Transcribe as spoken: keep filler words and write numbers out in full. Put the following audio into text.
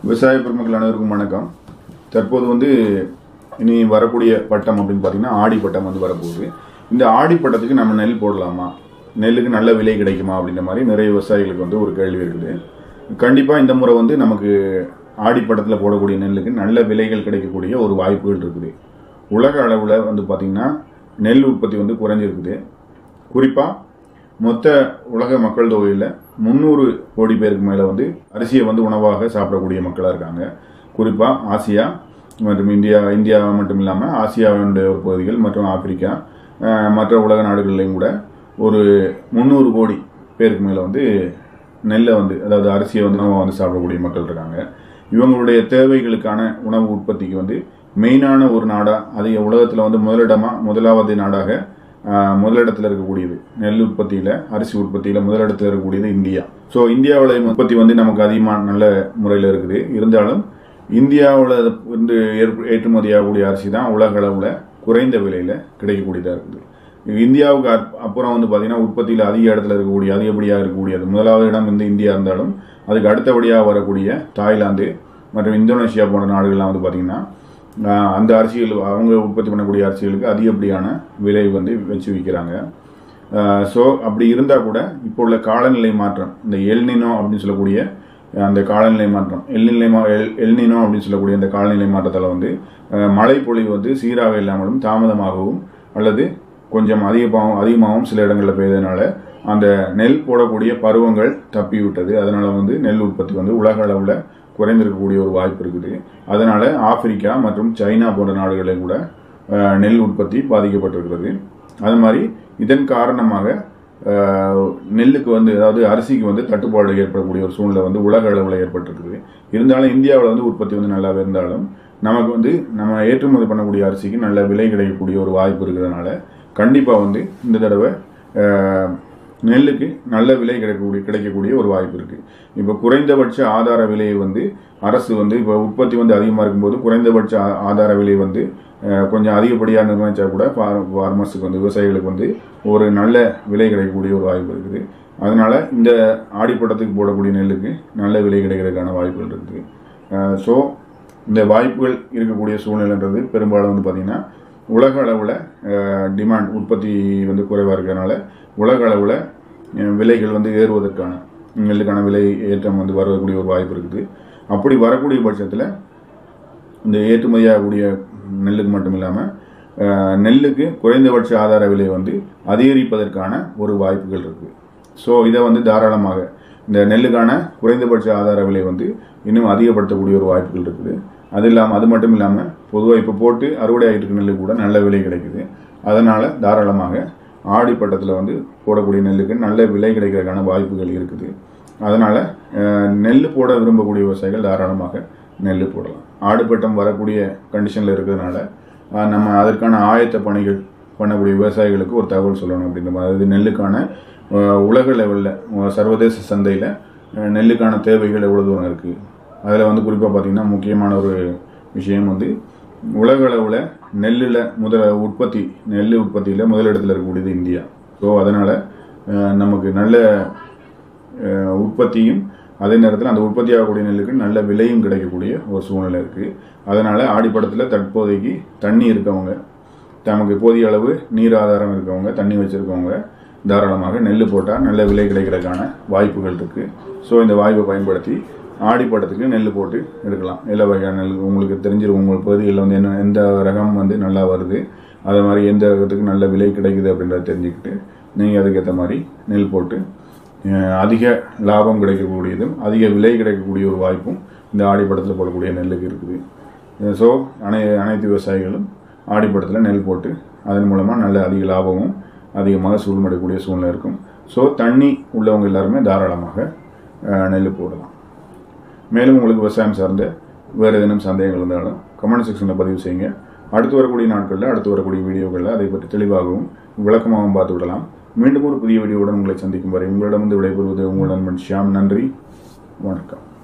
விவசாய பெருமக்கள் அனைவருக்கும் வணக்கம். தற்போது வந்து இனி வரக்கூடிய பட்டம் அப்படின்னு பார்த்தீங்கன்னா ஆடி பட்டம் வந்து வரப்போகுது. இந்த ஆடி பட்டத்துக்கு நம்ம நெல் போடலாமா, நெல்லுக்கு நல்ல விலை கிடைக்குமா அப்படின்ற மாதிரி நிறைய விவசாயிகளுக்கு வந்து ஒரு கேள்வி இருக்குது. கண்டிப்பாக இந்த முறை வந்து நமக்கு ஆடி பட்டத்தில் போடக்கூடிய நெல்லுக்கு நல்ல விலைகள் கிடைக்கக்கூடிய ஒரு வாய்ப்புகள் இருக்குது. உலக அளவில் வந்து பார்த்திங்கன்னா நெல் உற்பத்தி வந்து குறைஞ்சிருக்குது. குறிப்பாக மொத்த உலக மக்கள் தொகையில் முந்நூறு கோடி பேருக்கு மேலே வந்து அரிசியை வந்து உணவாக சாப்பிடக்கூடிய மக்களாக இருக்காங்க. குறிப்பாக ஆசியா மற்றும் இந்தியா இந்தியா மட்டும் இல்லாமல் ஆசியாவுடைய ஒரு பகுதிகள் மற்றும் ஆப்பிரிக்கா மற்ற உலக நாடுகள்லையும் கூட ஒரு முந்நூறு கோடி பேருக்கு மேலே வந்து நெல்லை வந்து அதாவது அரிசியை வந்து உணவாக வந்து சாப்பிடக்கூடிய மக்கள் இருக்காங்க. இவங்களுடைய தேவைகளுக்கான உணவு உற்பத்திக்கு வந்து மெயினான ஒரு நாடாக அதிக உலகத்தில் வந்து முதலிடமாக முதலாவது நாடாக முதலிடத்தில் இருக்கக்கூடியது நெல் உற்பத்தியில் அரிசி உற்பத்தியில் முதலிடத்தில் இருக்கக்கூடியது இந்தியா. ஸோ இந்தியாவில் உற்பத்தி வந்து நமக்கு அதிகமாக நல்ல முறையில் இருக்குது. இருந்தாலும் இந்தியாவில் வந்து ஏற்றுமதியாகக்கூடிய அரிசி தான் உலக அளவில் குறைந்த விலையில் கிடைக்கக்கூடியதாக இருக்குது. இந்தியாவுக்கு அப்புறம் வந்து பார்த்தீங்கன்னா உற்பத்தியில் அதிக இடத்துல இருக்கக்கூடிய அதிகப்படியாக இருக்கக்கூடியது முதலாவது இடம் வந்து இந்தியா இருந்தாலும் அதுக்கு அடுத்தபடியாக வரக்கூடிய தாய்லாந்து மற்றும் இந்தோனேஷியா போன்ற நாடுகள்லாம் வந்து பார்த்திங்கன்னா அந்த அரிசிகள் அவங்க உற்பத்தி பண்ணக்கூடிய அரிசிகளுக்கு அதிகப்படியான விலை வந்து வச்சு விற்கிறாங்க. ஸோ அப்படி இருந்தால் கூட இப்போ உள்ள காலநிலை மாற்றம், இந்த எல்னினோ அப்படின்னு சொல்லக்கூடிய அந்த காலநிலை மாற்றம் எல்நிலை மா எல் எல்னினோ அப்படின்னு சொல்லக்கூடிய அந்த காலநிலை மாற்றத்தால் வந்து மழை பொழிவு வந்து சீராக இல்லாமலும் தாமதமாகவும் அல்லது கொஞ்சம் அதிகமாகவும் அதிகமாகவும் சில இடங்களில் பெய்ததுனால அந்த நெல் போடக்கூடிய பருவங்கள் தப்பி விட்டது. அதனால் வந்து நெல் உற்பத்தி வந்து உலக அளவில் குறைந்திருக்கக்கூடிய ஒரு வாய்ப்பு இருக்குது. அதனால் ஆப்பிரிக்கா மற்றும் சைனா போன்ற நாடுகளில் கூட நெல் உற்பத்தி பாதிக்கப்பட்டிருக்கிறது. அது மாதிரி இதன் காரணமாக நெல்லுக்கு வந்து அதாவது அரிசிக்கு வந்து தட்டுப்பாடு ஏற்படக்கூடிய ஒரு சூழ்நிலை வந்து உலக அளவில் ஏற்பட்டிருக்குது. இருந்தாலும் இந்தியாவில் வந்து உற்பத்தி வந்து நல்லாவே இருந்தாலும் நமக்கு வந்து நம்ம ஏற்றுமதி பண்ணக்கூடிய அரிசிக்கு நல்ல விலை கிடைக்கக்கூடிய ஒரு வாய்ப்பு இருக்கிறதுனால கண்டிப்பாக வந்து இந்த தடவை நெல்லுக்கு நல்ல விலை கிடைக்கக்கூடிய கிடைக்கக்கூடிய ஒரு வாய்ப்பு இருக்குது. இப்போ குறைந்தபட்ச ஆதார விலையை வந்து அரசு வந்து இப்போ உற்பத்தி வந்து அதிகமாக இருக்கும்போது குறைந்தபட்ச ஆதார விலை வந்து கொஞ்சம் அதிகப்படியாக நிர்ணயிச்சா கூட ஃபார்மர்ஸுக்கு வந்து விவசாயிகளுக்கு வந்து ஒரு நல்ல விலை கிடைக்கக்கூடிய ஒரு வாய்ப்பு இருக்குது. அதனால் இந்த ஆடிப்பட்டத்துக்கு போடக்கூடிய நெல்லுக்கு நல்ல விலை கிடைக்கிறதுக்கான வாய்ப்புகள் இருக்குது. ஸோ இந்த வாய்ப்புகள் இருக்கக்கூடிய சூழ்நிலைன்றது பெரும்பாலும் வந்து பார்த்திங்கன்னா உலக அளவில் டிமாண்ட் உற்பத்தி வந்து குறைவாக இருக்கிறதுனால உலக அளவில் விலைகள் வந்து ஏறுவதற்கான நெல்லுக்கான விலை ஏற்றம் வந்து வரக்கூடிய ஒரு வாய்ப்பு இருக்குது. அப்படி வரக்கூடிய பட்சத்தில் இந்த ஏற்றுமதியாகக்கூடிய நெல்லுக்கு மட்டும் இல்லாமல் நெல்லுக்கு குறைந்தபட்ச ஆதார விலை வந்து அதிகரிப்பதற்கான ஒரு வாய்ப்புகள் இருக்குது. ஸோ இதை வந்து தாராளமாக இந்த நெல்லுக்கான குறைந்தபட்ச ஆதார விலை வந்து இன்னும் அதிகப்படுத்தக்கூடிய ஒரு வாய்ப்புகள் இருக்குது. அது இல்லாமல் அது மட்டும் இல்லாமல் பொதுவாக இப்போ போட்டு அறுவடை ஆகிட்டு இருக்க நெல்லுக்கு கூட நல்ல விலை கிடைக்குது. அதனால் தாராளமாக ஆடிப்பட்டத்தில் வந்து போடக்கூடிய நெல்லுக்கு நல்ல விலை கிடைக்கிறதுக்கான வாய்ப்புகள் இருக்குது. அதனால் நெல் போட விரும்பக்கூடிய விவசாயிகள் தாராளமாக நெல் போடலாம். ஆடிப்பட்டம் வரக்கூடிய கண்டிஷனில் இருக்கிறதுனால நம்ம அதற்கான ஆயத்த பணிகள் பண்ணக்கூடிய விவசாயிகளுக்கு ஒரு தகவல் சொல்லணும் அப்படின்ற மாதிரி. அதாவது நெல்லுக்கான உலக லெவலில் சர்வதேச சந்தையில் நெல்லுக்கான தேவைகள் எவ்வளோ தூரம் இருக்குது, அதில் வந்து குறிப்பாக பார்த்திங்கன்னா முக்கியமான ஒரு விஷயம் வந்து உலக அளவில் நெல்லில் முதல் உற்பத்தி நெல் உற்பத்தியில் முதலிடத்தில் இருக்கக்கூடியது இந்தியா. ஸோ அதனால் நமக்கு நல்ல உற்பத்தியும் அதே நேரத்தில் அந்த உற்பத்தி ஆகக்கூடிய நெல்லுக்கு நல்ல விலையும் கிடைக்கக்கூடிய ஒரு சூழ்நிலை இருக்குது. அதனால் ஆடிப்பட்டத்தில் தற்போதைக்கு தண்ணி இருக்கவங்க, நமக்கு போதிய அளவு நீர் ஆதாரம் இருக்கவங்க, தண்ணி வச்சுருக்கவங்க தாராளமாக நெல் போட்டால் நல்ல விலை கிடைக்கிறதுக்கான வாய்ப்புகள் இருக்குது. ஸோ இந்த வாய்ப்பை பயன்படுத்தி ஆடிப்பட்டத்துக்கு நெல் போட்டு எடுக்கலாம். எல்லா வகையான நெல் உங்களுக்கு தெரிஞ்சிருக்கும். உங்கள் பகுதிகளில் வந்து என்ன எந்த ரகம் வந்து நல்லா வருது, அது மாதிரி எந்த ரகத்துக்கு நல்ல விலை கிடைக்குது அப்படின்றத தெரிஞ்சுக்கிட்டு நீங்கள் அதுக்கேற்ற மாதிரி நெல் போட்டு அதிக லாபம் கிடைக்கக்கூடியதும் அதிக விலை கிடைக்கக்கூடிய ஒரு வாய்ப்பும் இந்த ஆடிப்பட்டத்தில் போடக்கூடிய நெல்லுக்கு இருக்குது. ஸோ அனை அனைத்து விவசாயிகளும் ஆடிப்பட்டத்தில் நெல் போட்டு அதன் மூலமாக நல்ல அதிக லாபமும் அதிகமாக சூழ்நிலைக்கூடிய சூழ்நிலை இருக்கும். ஸோ தண்ணி உள்ளவங்க எல்லாருமே தாராளமாக நெல் போடலாம். மேலும் உங்களுக்கு விவசாயம் சார்ந்த வேறு ஏதேனும் சந்தேகங்கள் இருந்தாலும் கமெண்ட் செக்ஷனில் பதிவு செய்யுங்க. அடுத்து வரக்கூடிய நாட்களில் அடுத்து வரக்கூடிய வீடியோக்களில் அதை பற்றி தெளிவாகவும் விளக்கமாகவும் பார்த்து விடலாம். மீண்டும் ஒரு புதிய வீடியோவுடன் உங்களை சந்திக்கும் வரை உங்களிடமிருந்து விடைபெறுவது உங்கள் நண்பன் ஷியாம். நன்றி, வணக்கம்.